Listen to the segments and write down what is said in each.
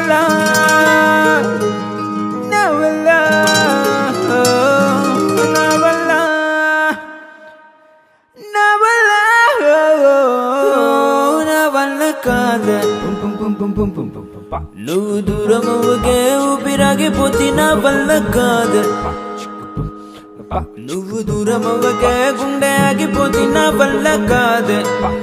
నువ్వు దూరమవ్వకే ఊపిరాగిపోతి నా వల్ల కాదు నువ్వు దూరమవ్వకే గుండె ఆగిపోతి నా వల్ల కాదు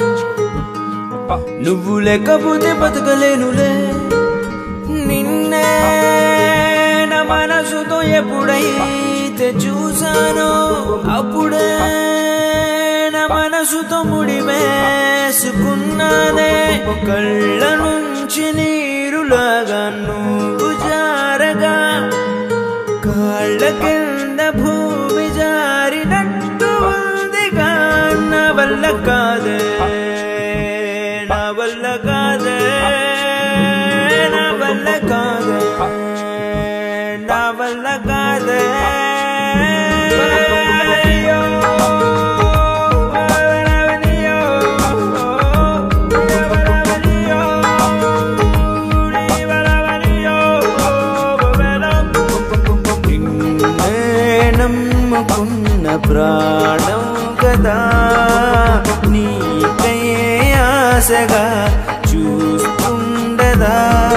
నువ్వు లేకపోతే బతకలేనులే నిన్నే నా మనసుతో ఎప్పుడైతే చూసానో అప్పుడే నా మనసుతో ముడివేసుకున్నానే కళ్ళ నుంచి నీరులాగా నువ్వు జారగా కాళ్ళ కింద భూమి జారినట్టు ఉందిగా నా వల్ల కాదే నా వల్ల కాదే నా వల్ల కాదే నా వల్ల కాదే ప్రాణం కదా నీకై ఆశగా చూస్తుండదా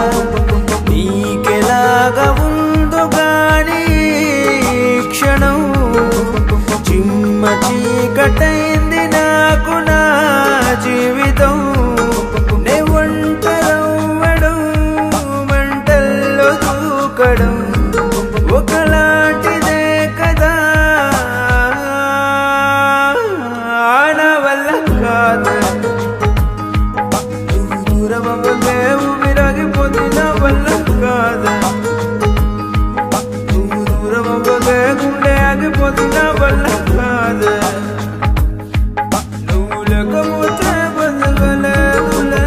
నీకెలాగా ఉందో గాని క్షణం చిమ్మ చీకటైంది నాకు నా జీవితం నే ఒంటరవ్వడం మంటల్లో దూకడం ఒకలాంటిదే కదా దూరమవ్వకే ఊపిరాగిపోతే నా వల్ల కాదు నువ్వు దూరమవ్వకే గుండె ఆగిపోతే నా వల్ల కాదు నువ్వు లేకపోతే బతకలేనులే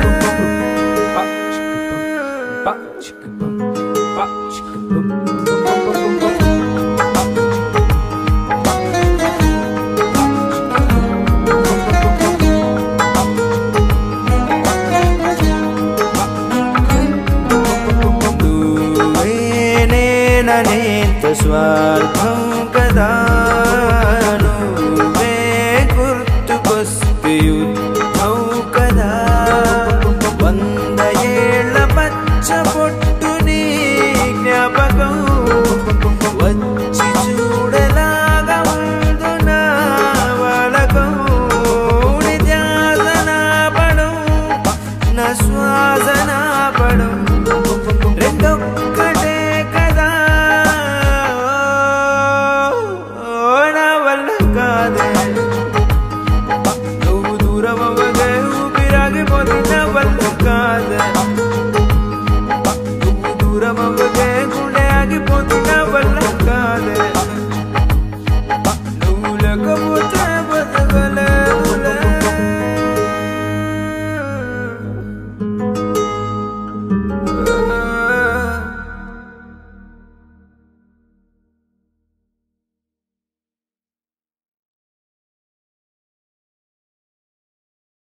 స్వార్థం కదా నువ్వే గుర్తుకొస్తే యుద్ధం కదా 100 ఏళ్ల పచ్చ పొట్టు నీ జ్ఞాపకం వచ్చి చూడలాగా ఉందో నా వాలకం ధ్యాసన పడం నా శ్వాసన పడం